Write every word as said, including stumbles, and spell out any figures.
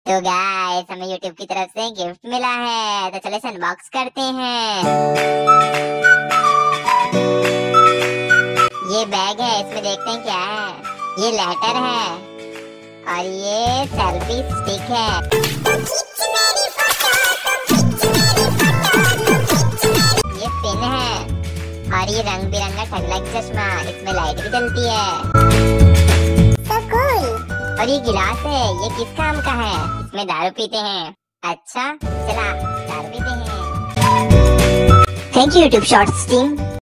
तो गाइस हमें यूट्यूब की तरफ से गिफ्ट मिला है, तो चलो इसे अनबॉक्स करते हैं। ये बैग है, इसमें देखते हैं क्या है। ये लेटर है और ये सेल्फी स्टिक है। ये पिन है और ये रंग बिरंगा टगलग चश्मा, इसमें लाइट भी जलती है। So cool। और ये गिलास है, ये किस काम का है? इसमें दारू पीते हैं। अच्छा चला दारू पीते हैं। Thank you YouTube shorts team.